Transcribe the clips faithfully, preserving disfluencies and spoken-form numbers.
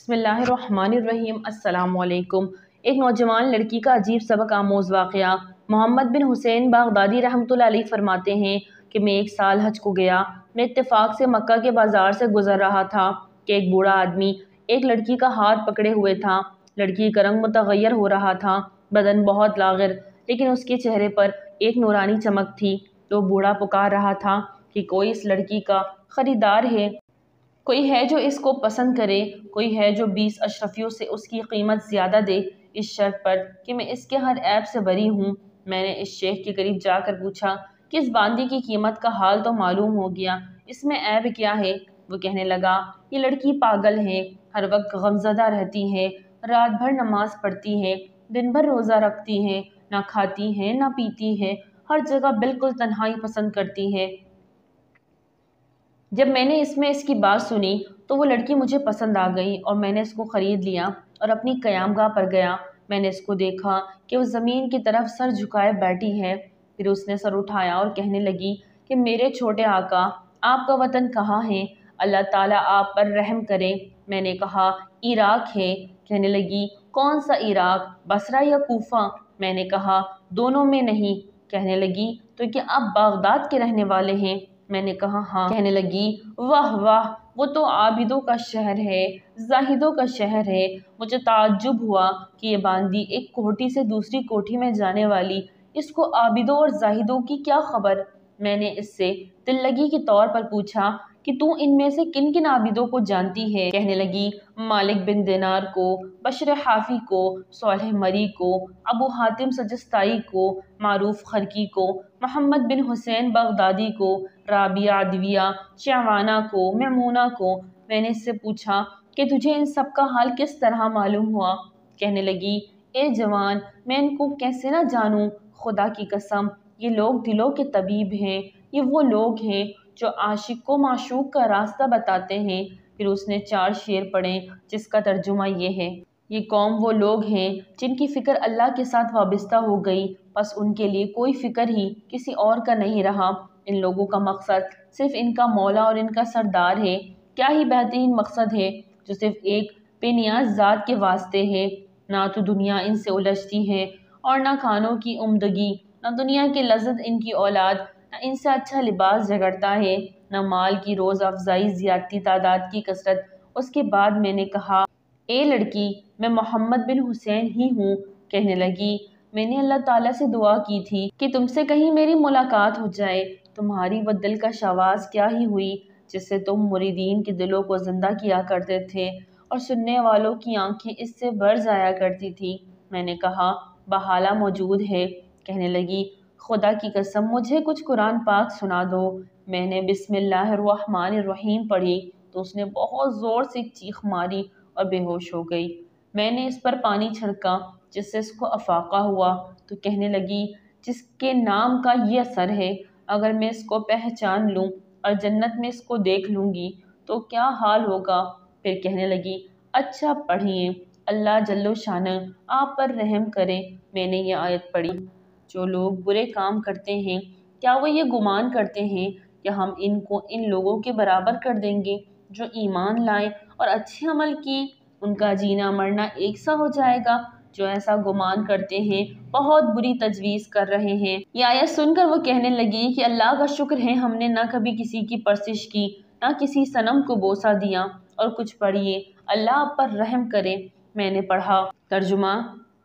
بسم اللہ الرحمن الرحیم۔ السلام علیکم۔ ایک نوجوان لڑکی کا عجیب سبق آموز واقعہ۔ محمد بن حسین بغدادی رحمۃ اللہ علیہ فرماتے ہیں کہ میں ایک سال حج کو گیا۔ میں اتفاق سے مکہ کے بازار سے گزر رہا تھا کہ ایک بوڑھا آدمی ایک لڑکی کا ہاتھ پکڑے ہوئے تھا۔ لڑکی کا رنگ متغیر ہو رہا تھا، بدن بہت لاغر، لیکن اس کے چہرے پر ایک نورانی چمک تھی۔ تو بوڑھا پکار رہا تھا کہ کوئی اس لڑکی کا خریدار ہے، کوئی ہے جو اس کو پسند کرے، کوئی ہے جو بیس اشرفیوں سے اس کی قیمت زیادہ دے، اس شرط پر کہ میں اس کے ہر عیب سے بری ہوں۔ میں نے اس شیخ کے قریب جا کر پوچھا کہ اس باندی کی قیمت کا حال تو معلوم ہو گیا، اس میں عیب کیا ہے؟ وہ کہنے لگا، یہ لڑکی پاگل ہے، ہر وقت غمزدہ رہتی ہے، رات بھر نماز پڑھتی ہے، دن بھر روزہ رکھتی ہے، نہ کھاتی ہے نہ پیتی ہے، ہر جگہ بالکل تنہائی پسند کرتی ہے۔ جب میں نے اس میں اس کی بات سنی تو وہ لڑکی مجھے پسند آ گئی اور میں نے اس کو خرید لیا اور اپنی قیام گاہ پر گیا۔ میں نے اس کو دیکھا کہ وہ زمین کی طرف سر جھکائے بیٹھی ہے۔ پھر اس نے سر اٹھایا اور کہنے لگی کہ میرے چھوٹے آقا، آپ کا وطن کہاں ہے؟ اللہ تعالیٰ آپ پر رحم کرے۔ میں نے کہا، عراق ہے۔ کہنے لگی، کون سا عراق، بصرہ یا کوفہ؟ میں نے کہا، دونوں میں نہیں۔ کہنے لگی، تو کیا آپ بغداد کے رہنے والے ہیں؟ میں نے کہا، ہاں۔ کہنے لگی، واہ واہ، وہ تو عابدوں کا شہر ہے، زاہدوں کا شہر ہے۔ مجھے تعجب ہوا کہ یہ باندی ایک کوٹھی سے دوسری کوٹھی میں جانے والی، اس کو عابدوں اور زاہدوں کی کیا خبر؟ میں نے اس سے دل لگی کے طور پر پوچھا کہ تو ان میں سے کن کن عابدوں کو جانتی ہے؟ کہنے لگی، مالک بن دینار کو، بشر حافی کو، صالح مری کو، ابو حاتم سجستائی کو، معروف خرقی کو، محمد بن حسین بغدادی کو، رابعہ عدویہ، شعوانہ کو، میمونہ کو۔ میں نے اس سے پوچھا کہ تجھے ان سب کا حال کس طرح معلوم ہوا؟ کہنے لگی، اے جوان، میں ان کو کیسے نہ جانوں؟ خدا کی قسم، یہ لوگ دلوں کے طبیب ہیں، یہ وہ لوگ ہیں جو عاشق کو معشوق کا راستہ بتاتے ہیں۔ پھر اس نے چار شعر پڑھے جس کا ترجمہ یہ ہے، یہ قوم وہ لوگ ہیں جن کی فکر اللہ کے ساتھ وابستہ ہو گئی، بس ان کے لیے کوئی فکر ہی کسی اور کا نہیں رہا۔ ان لوگوں کا مقصد صرف ان کا مولا اور ان کا سردار ہے۔ کیا ہی بہترین مقصد ہے جو صرف ایک بے نیاز ذات کے واسطے ہے۔ نہ تو دنیا ان سے الجھتی ہے اور نہ کھانوں کی عمدگی، نہ دنیا کی لذت ان کی اولاد، نہ ان سے اچھا لباس جھگڑتا ہے، نہ مال کی روز افزائی زیادتی تعداد کی کثرت۔ اس کے بعد میں نے کہا، اے لڑکی، میں محمد بن حسین ہی ہوں۔ کہنے لگی، میں نے اللہ تعالیٰ سے دعا کی تھی کہ تم سے کہیں میری ملاقات ہو جائے۔ تمہاری وہ دلکش آواز کیا ہی ہوئی جس سے تم مریدین کے دلوں کو زندہ کیا کرتے تھے اور سننے والوں کی آنکھیں اس سے بھر جایا کرتی تھی۔ میں نے کہا، بحالہ موجود ہے۔ کہنے لگی، خدا کی قسم مجھے کچھ قرآن پاک سنا دو۔ میں نے بسم اللہ الرحمن الرحیم پڑھی تو اس نے بہت زور سے ایک چیخ ماری اور بے ہوش ہو گئی۔ میں نے اس پر پانی چھڑکا جس سے اس کو افاقہ ہوا تو کہنے لگی، جس کے نام کا یہ اثر ہے، اگر میں اس کو پہچان لوں اور جنت میں اس کو دیکھ لوں گی تو کیا حال ہوگا؟ پھر کہنے لگی، اچھا پڑھیے، اللہ جل شانہ آپ پر رحم کرے۔ میں نے یہ آیت پڑھی، جو لوگ برے کام کرتے ہیں کیا وہ یہ گمان کرتے ہیں کہ ہم ان کو ان لوگوں کے برابر کر دیں گے جو ایمان لائے اور اچھے عمل کیے؟ ان کا جینا مرنا ایک سا ہو جائے گا۔ جو ایسا گمان کرتے ہیں بہت بری تجویز کر رہے ہیں۔ یہ آیت سن کر وہ کہنے لگی کہ اللہ کا شکر ہے ہم نے نہ کبھی کسی کی پرستش کی، نہ کسی صنم کو بوسہ دیا۔ اور کچھ پڑھیے، اللہ آپ پر رحم کرے۔ میں نے پڑھا، ترجمہ،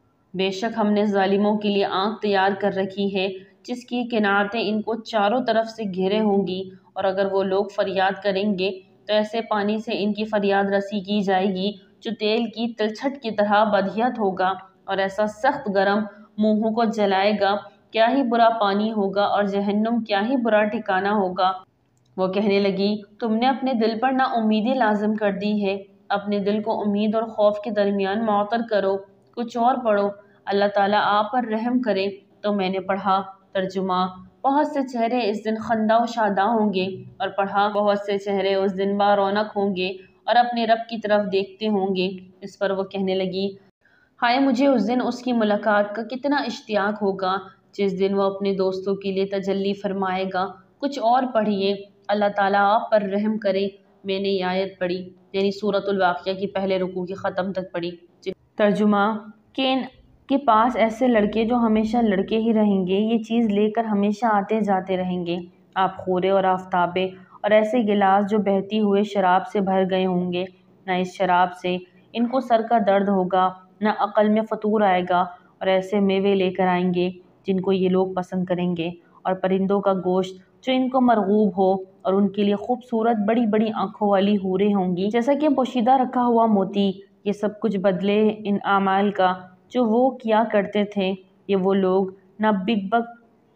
بے شک ہم نے ظالموں کے لیے آنکھ تیار کر رکھی ہے جس کی کنارتیں ان کو چاروں طرف سے گھیرے ہوں گی، اور اگر وہ لوگ فریاد کریں گے تو ایسے پانی سے ان کی فریاد رسی کی جائے گی جو تیل کی تلچھٹ کی طرح بدہیت ہوگا، اور ایسا سخت گرم منہوں کو جلائے گا۔ کیا ہی برا پانی ہوگا اور جہنم کیا ہی برا ٹھکانہ ہوگا۔ وہ کہنے لگی، تم نے اپنے دل پر نا امیدی لازم کر دی ہے، اپنے دل کو امید اور خوف کے درمیان معطل کرو۔ کچھ اور پڑھو، اللہ تعالیٰ آپ پر رحم کرے۔ تو میں نے پڑھا، ترجمہ، بہت سے چہرے اس دن خندہ و شاداں ہوں گے، اور پڑھا، بہت سے چہرے اس دن با رونق ہوں گے اور اپنے رب کی طرف دیکھتے ہوں گے۔ اس پر وہ کہنے لگی، ہائے مجھے اس دن اس کی ملاقات کا کتنا اشتیاق ہوگا جس دن وہ اپنے دوستوں کے لیے تجلی فرمائے گا۔ کچھ اور پڑھیے، اللہ تعالیٰ آپ پر رحم کرے۔ میں نے یہ آیت پڑھی، یعنی سورۃ الواقعہ کی پہلے رکوع کی ختم تک پڑھی۔ ترجمہ کہ ان کے پاس ایسے لڑکے جو ہمیشہ لڑکے ہی رہیں گے، یہ چیز لے کر ہمیشہ آتے جاتے رہیں گے، آپ خورے اور آفتابے، اور ایسے گلاس جو بہتی ہوئے شراب سے بھر گئے ہوں گے۔ نہ اس شراب سے ان کو سر کا درد ہوگا، نہ عقل میں فطور آئے گا، اور ایسے میوے لے کر آئیں گے جن کو یہ لوگ پسند کریں گے، اور پرندوں کا گوشت جو ان کو مرغوب ہو، اور ان کے لیے خوبصورت بڑی بڑی آنکھوں والی حوریں ہوں گی جیسا کہ پوشیدہ رکھا ہوا موتی۔ یہ سب کچھ بدلے ان اعمال کا جو وہ کیا کرتے تھے۔ یہ وہ لوگ نہ بک بک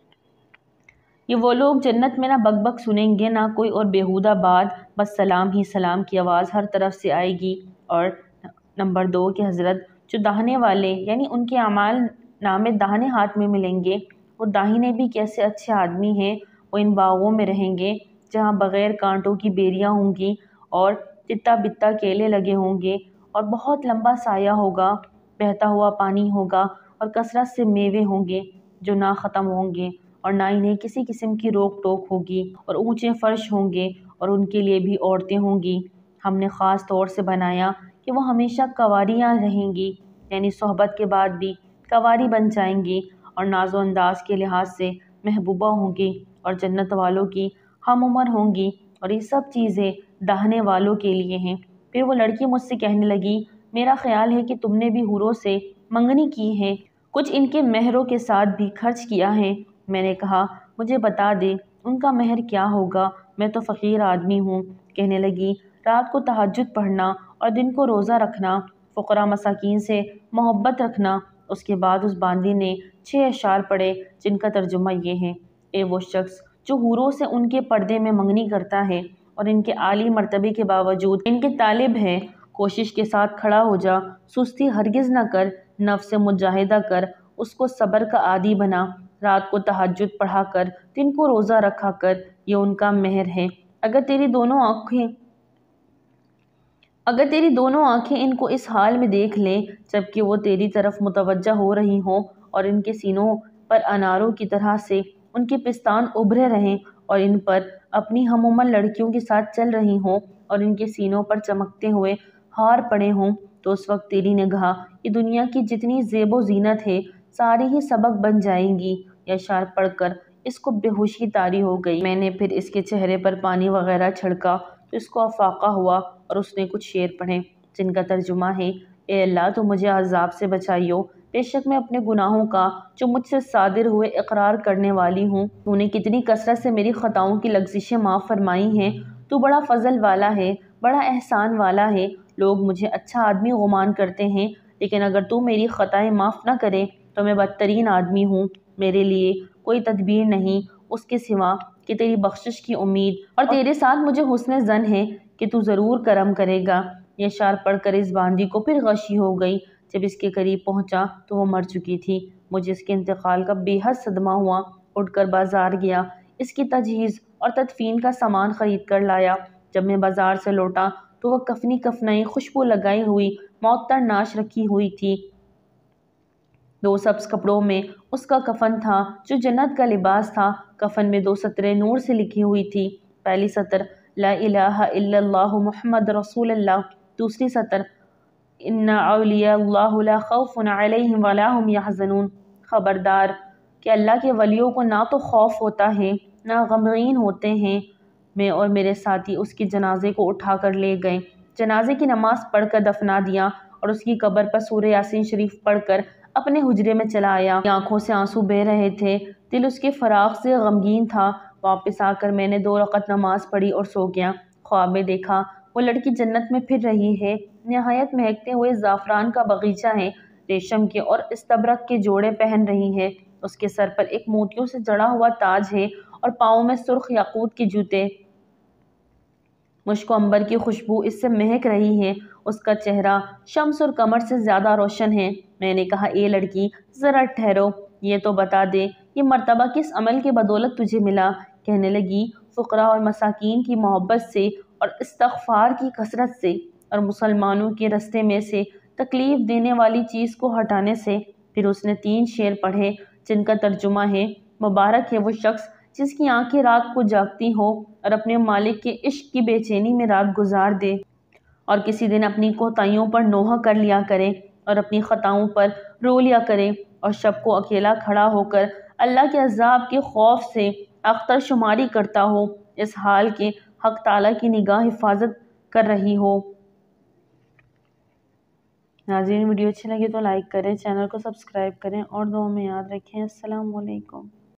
یہ وہ لوگ جنت میں نہ بک بک سنیں گے، نہ کوئی اور بیہودہ بات، بس سلام ہی سلام کی آواز ہر طرف سے آئے گی۔ اور نمبر دو کہ حضرت جو داہنے والے یعنی ان کے اعمال نامے داہنے ہاتھ میں ملیں گے، وہ داہنے بھی کیسے اچھے آدمی ہیں۔ وہ ان باغوں میں رہیں گے جہاں بغیر کانٹوں کی بیریاں ہوں گی، اور تتا بتا کیلے لگے ہوں گے، اور بہت لمبا سایہ ہوگا، بہتا ہوا پانی ہوگا، اور کثرت سے میوے ہوں گے جو نہ ختم ہوں گے، اور نہ انہیں کسی قسم کی روک ٹوک ہوگی، اور اونچے فرش ہوں گے، اور ان کے لیے بھی عورتیں ہوں گی۔ ہم نے خاص طور سے بنایا کہ وہ ہمیشہ کنواریاں رہیں گی، یعنی صحبت کے بعد بھی کنواری بن جائیں گی، اور ناز و انداز کے لحاظ سے محبوبہ ہوں گی، اور جنت والوں کی ہم عمر ہوں گی، اور یہ سب چیزیں داہنے والوں کے لیے ہیں۔ پھر وہ لڑکی مجھ سے کہنے لگی، میرا خیال ہے کہ تم نے بھی حوروں سے منگنی کی ہے، کچھ ان کے مہروں کے ساتھ بھی خرچ کیا ہے۔ میں نے کہا، مجھے بتا دے ان کا مہر کیا ہوگا، میں تو فقیر آدمی ہوں۔ کہنے لگی، رات کو تہجد پڑھنا اور دن کو روزہ رکھنا، فقراء مساکین سے محبت رکھنا۔ اس کے بعد اس باندی نے چھ اشعار پڑھے جن کا ترجمہ یہ ہے: اے وہ شخص جو حوروں سے ان کے پردے میں منگنی کرتا ہے اور ان کے عالی مرتبے کے باوجود ان کے طالب ہے، کوشش کے ساتھ کھڑا ہو جا، سستی ہرگز نہ کر، نفس سے مجاہدہ کر، اس کو صبر کا عادی بنا، رات کو تہجد پڑھا کر، دن کو روزہ رکھا کر، یہ ان کا مہر ہے۔ اگر تیری دونوں آنکھیں اگر تیری دونوں آنکھیں ان کو اس حال میں دیکھ لیں جبکہ وہ تیری طرف متوجہ ہو رہی ہوں، اور ان کے سینوں پر اناروں کی طرح سے ان کے پستان ابھرے رہیں، اور ان پر اپنی ہم عمر لڑکیوں کے ساتھ چل رہی ہوں، اور ان کے سینوں پر چمکتے ہوئے ہار پڑے ہوں، تو اس وقت تیری نگاہ یہ دنیا کی جتنی زیب و زینت ہے ساری ہی سبق بن جائیں گی۔ یہ اشعار پڑھ کر اس کو بے ہوشی طاری ہو گئی۔ میں نے پھر اس کے چہرے پر پانی وغیرہ چھڑکا تو اس کو افاقہ ہوا، اور اس نے کچھ شعر پڑھے جن کا ترجمہ ہے: اے اللہ تو مجھے عذاب سے بچائیو، بے شک میں اپنے گناہوں کا جو مجھ سے صادر ہوئے اقرار کرنے والی ہوں۔ تو نے کتنی کثرت سے میری خطاؤں کی لغزشیں معاف فرمائی ہیں۔ تو بڑا فضل والا ہے، بڑا احسان والا ہے۔ لوگ مجھے اچھا آدمی گمان کرتے ہیں، لیکن اگر تو میری خطائیں معاف نہ کرے تو میں بدترین آدمی ہوں۔ میرے لیے کوئی تدبیر نہیں اس کے سوا کہ تیری بخشش کی امید، اور تیرے ساتھ مجھے حسن ظن ہے کہ تو ضرور کرم کرے گا۔ یہ اشعار پڑھ کر اس باندی کو پھر غشی ہو گئی۔ جب اس کے قریب پہنچا تو وہ مر چکی تھی۔ مجھے اس کے انتقال کا بے حد صدمہ ہوا۔ اٹھ کر بازار گیا، اس کی تجہیز اور تدفین کا سامان خرید کر لایا۔ جب میں بازار سے لوٹا تو وہ کفنی کفنائی خوشبو لگائی ہوئی معطر ناش رکھی ہوئی تھی۔ دو سبز کپڑوں میں اس کا کفن تھا جو جنت کا لباس تھا۔ کفن میں دو سطریں نور سے لکھی ہوئی تھی۔ پہلی سطر لا الہ الا اللہ محمد رسول اللہ، دوسری سطر ان اولیاء اللہ لا خوف علیہم ولا هم یحزنون۔ خبردار کہ اللہ کے ولیوں کو نہ تو خوف ہوتا ہے نہ غمگین ہوتے ہیں۔ میں اور میرے ساتھی اس کے جنازے کو اٹھا کر لے گئے، جنازے کی نماز پڑھ کر دفنا دیا، اور اس کی قبر پر سورہ یاسین شریف پڑھ کر اپنے حجرے میں چلا آیا۔ آنکھوں سے آنسو بہہ رہے تھے، دل اس کے فراق سے غمگین تھا۔ واپس آ کر میں نے دو رکعت نماز پڑھی اور سو گیا۔ خواب میں دیکھا وہ لڑکی جنت میں پھر رہی ہے، نہایت مہکتے ہوئے زعفران کا باغیچہ ہے، ریشم کے اور استبرق کے جوڑے پہن رہی ہے، اس کے سر پر ایک موتیوں سے جڑا ہوا تاج ہے، اور پاؤں میں سرخ یاقوت کے جوتے۔ مشک و عنبر کی خوشبو اس سے مہک رہی ہے، اس کا چہرہ شمس اور قمر سے زیادہ روشن ہے۔ میں نے کہا، اے لڑکی ذرا ٹھہرو، یہ تو بتا دے یہ مرتبہ کس عمل کے بدولت تجھے ملا؟ کہنے لگی، فقراء اور مساکین کی محبت سے اور استغفار کی کثرت سے، اور مسلمانوں کے رستے میں سے تکلیف دینے والی چیز کو ہٹانے سے۔ پھر اس نے تین شعر پڑھے جن کا ترجمہ ہے: مبارک ہے وہ شخص جس کی آنکھیں رات کو جاگتی ہو اور اپنے مالک کے عشق کی بے چینی میں رات گزار دے، اور کسی دن اپنی کوتاہیوں پر نوحہ کر لیا کرے اور اپنی خطاؤں پر رو لیا کرے، اور شب کو اکیلا کھڑا ہو کر اللہ کے عذاب کے خوف سے اختر شماری کرتا ہو، اس حال کے حق تعالیٰ کی نگاہ حفاظت کر رہی ہو۔ ناظرین، ویڈیو اچھی لگے تو لائک کریں، چینل کو سبسکرائب کریں اور دعاؤں میں یاد رکھیں۔ السلام علیکم۔